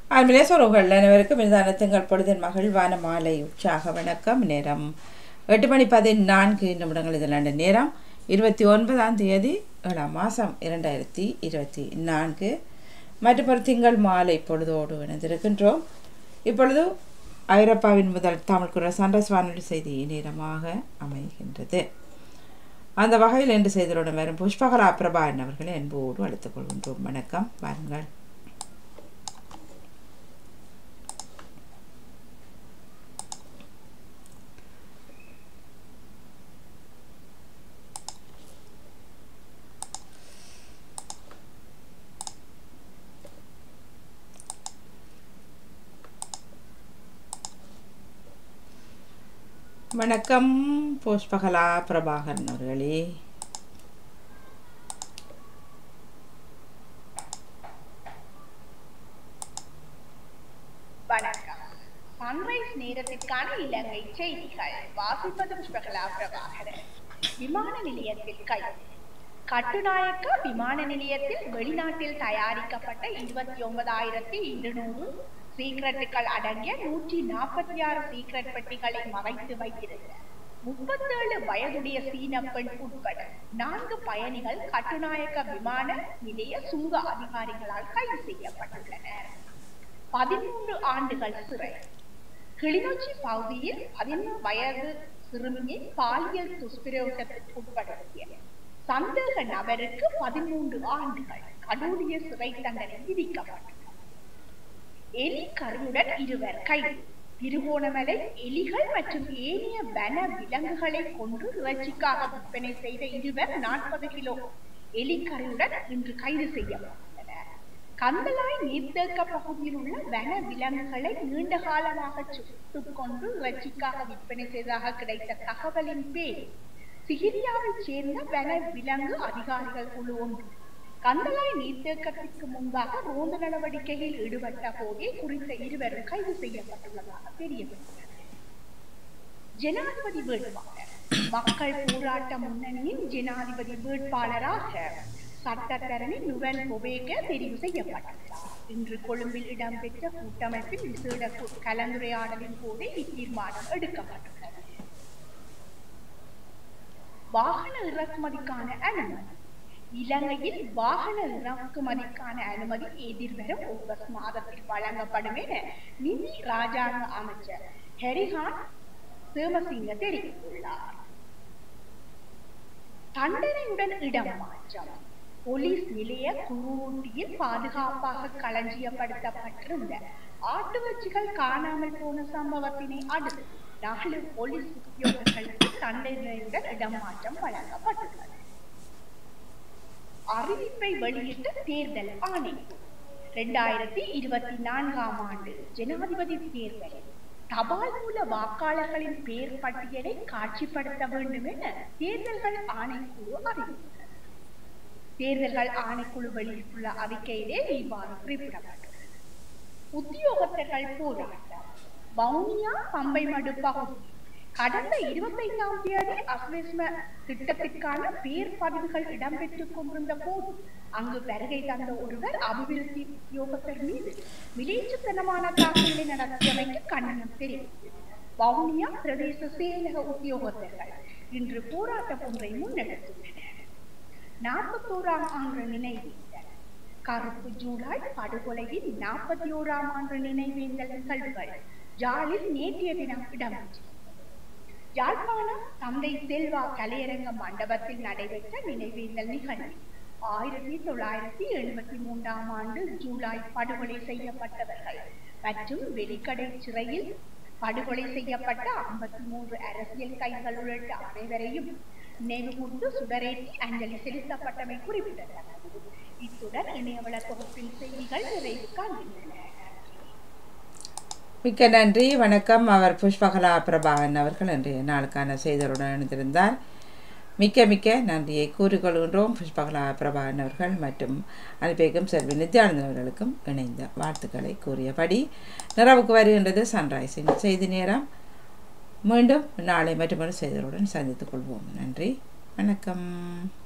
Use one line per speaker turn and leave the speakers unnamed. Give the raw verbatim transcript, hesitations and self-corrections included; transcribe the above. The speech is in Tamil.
ஆன்மீனேஸ்வரர்கள் அனைவருக்கும் இனிதான திங்கள் பொழுதின் மகிழ்வான மாலை உற்சாக வணக்கம். நேரம் எட்டு மணி பதினான்கு நிமிடங்கள். இதில் நேரம் இருபத்தி ஒன்பதாம் தேதி ஏழாம் மாதம் இரண்டாயிரத்தி இருபத்தி நான்கு மற்றொரு திங்கள் மாலை பொழுதோடு இணைந்திருக்கின்றோம். இப்பொழுது ஐரோப்பாவின் முதல் தமிழ் குரல் சன்ரைஸ் வானொலி செய்தி நேரமாக அமைகின்றது. அந்த வகையில் இன்று செய்தியுடன் வரும் புஷ்பகலா பிரபாகரன் அவர்களை அன்போடு அழைத்துக் கொள்கின்றோம். வணக்கம், வாருங்கள். வணக்கம் புஷ்பகலா பிரபாகரன் அவர்களே.
வணக்கம். சன்ரைஸ் நேரத்திற்கான இலங்கை செய்திகள் வாசிப்பது புஷ்பகலா பிரபாகரன். விமான நிலையத்தில் கைது. கட்டுநாயக்க விமான நிலையத்தில் வெளிநாட்டில் தயாரிக்கப்பட்ட இருபத்தி ஒன்பதாயிரத்தி இருநூறு சீக்ரெட்டுகள் அடங்கிய நூற்றி நாற்பத்தி ஆறு சீக்ரெட் பெட்டிகளை மறைத்து வைத்திருந்த முப்பத்தேழு வயதுடைய சீன பெண் உட்பட நான்கு பயணிகள் கட்டுநாயக்க விமான நிலைய சுங்க அதிகாரிகளால் கைது செய்யப்பட்டுள்ளனர். பதிமூன்று ஆண்டுகள் சிறை. கிளிநொச்சி பகுதியில் பதினொன்று வயது சிறுமியை பாலியல் துஷ்பிரயோகத்திற்கு உட்படுத்திய சந்தேக நபருக்கு பதிமூன்று ஆண்டுகள் கடூழிய சிறை தண்டனை விதிக்கப்பட்டது. எலி கருவுடன் இருவர் கைது. திருகோணமலை எலிகள் மற்றும் ஏனைய வன விலங்குகளை கொண்டு இறைச்சிக்காக விற்பனை செய்த இருவர் நாற்பது கிலோ எலிக்கருவுடன் இன்று கைது செய்யப்பட்டனர். கந்தளாய் நீர்த்தேக்க பகுதியில் உள்ள வன விலங்குகளை நீண்ட காலமாக சுட்டுக் கொண்டு இறைச்சிக்காக விற்பனை செய்ததாக கிடைத்த தகவலின் பேரில் சிகிரியாவைச் சேர்ந்த வன விலங்கு அதிகாரிகள் குழு ஒன்று கந்தளாய் நீர்த்தேக்கத்திற்கு முன்பாக ரோந்து நடவடிக்கையில் ஈடுபட்ட போதே குறித்த இருவரும் கைது செய்யப்பட்டுள்ளதாக தெரியவந்துள்ளது. ஜனாதிபதி வேட்பாளர். மக்கள் போராட்ட முன்னணியின் ஜனாதிபதி வேட்பாளராக சட்டத்தரணி நுவன் பொவேக தெரிவு செய்யப்பட்டுள்ளார். இன்று கொழும்பில் இடம்பெற்ற கூட்டமைப்பின் விசேட கலந்துரையாடலின் போதே இத்தீர்மானம் எடுக்கப்பட்டுள்ளது. வாகன இறக்குமதிக்கான அனுமதி. இலங்கையில் வாகன இறக்குமதிக்கான அனுமதி எதிர்வரும் ஆகஸ்ட் மாதத்தில் வழங்கப்படும் என நிதி ராஜாங்க அமைச்சர் ஹரிஹான் சேமசிங்க தெரிவித்துள்ளார். தண்டனையுடன் இடம் மாற்றம். போலீஸ் நிலைய குருவூட்டியில் பாதுகாப்பாக களஞ்சியப்படுத்தப்பட்டிருந்த ஆட்டுவச்சிகள் காணாமல் போன சம்பவத்தினை அடுத்து நாலு போலீஸ் உத்தியோகர்களுக்கு தண்டனையுடன் இடமாற்றம் வழங்கப்பட்டுள்ளது. அறிவிப்பை வெளியிட்ட தேர்தல் ஆணையம். இரண்டாயிரத்தி இருபத்தி நான்காம் ஆண்டு ஜனாதிபதி தேர்தலில் தபால் மூல வாக்காளர்களின் பெயர் பட்டியலை காட்சிப்படுத்த வேண்டும் என தேர்தல்கள் ஆணைக்குழு அறிவித்துள்ளது. தேர்தல்கள் ஆணைக்குழு வெளியிட்டுள்ள அறிக்கையிலே இவ்வாறு குறிப்பிடப்பட்டுள்ளது. உத்தியோகத்தர்கள் போராட்டம். வவுனியா பம்பைமடு பகுதி கடந்த இருபத்தி ஐந்தாம் தேதி அஸ்வஸ்ம திட்டத்திற்கான பேர் பதிவுகள் இடம்பெற்றுக் கொண்டிருந்த போது அங்கு வருகை தந்த ஒருவர் அபிவிருத்தி உத்தியோகத்தர் மீது விளைச்சுத்தனமான தாக்குதலை நடத்தியமைக்கு கண்டனம் தெரிவித்தது. வவுனியா பிரதேச செயலக உத்தியோகத்தர்கள் இன்று போராட்டம் ஒன்றை முன்னெடுத்துள்ளனர். நாற்பத்தோராம் ஆண்டு நினைவேந்தல். கருப்பு ஜூலை படுகொலையின் நாற்பத்தி ஓராம் ஆண்டு நினைவேந்தல் நிகழ்வுகள் ஜாலில் நேற்றைய தினம் இடம்பெற்றது. யாழ்ப்பாணம் தந்தை செல்வா கலையரங்க மண்டபத்தில் நடைபெற்ற நினைவேந்தல் நிகழ்வில் ஆயிரத்தி தொள்ளாயிரத்தி எழுபத்தி மூன்றாம் ஆண்டு ஜூலை படுகொலை செய்யப்பட்டவர்கள் மற்றும் வெலிக்கடை சிறையில் படுகொலை செய்யப்பட்ட ஐம்பத்தி மூன்று அரசியல் கைதிகள் உள்ளிட்ட அனைவரையும் நினைவு கூர்ந்து சுடரேற்றி அஞ்சலி செலுத்தப்பட்டமை குறிப்பிடத்தக்கது. இத்துடன் இணையவள தொகுப்பின் செய்திகள் நிறைவு காண்கின்றன.
மிக்க நன்றி, வணக்கம். அவர் புஷ்பகலா பிரபாகரன் அவர்கள் இன்றைய நாளுக்கான செய்தியுடன் இணைந்திருந்தார். மிக்க மிக்க நன்றியை கூறிக்கொள்கின்றோம். புஷ்பகலா பிரபாகரன் அவர்கள் மற்றும் அனுப்பிக்கும் செல்வி நித்யானந்தன் அவர்களுக்கும் இணைந்த வாழ்த்துக்களை கூறியபடி நிறைவுக்கு வருகின்றது சன்ரைஸின் செய்தி நேரம். மீண்டும் நாளை மற்றொரு செய்திகளுடன் சந்தித்துக் கொள்வோம். நன்றி, வணக்கம்.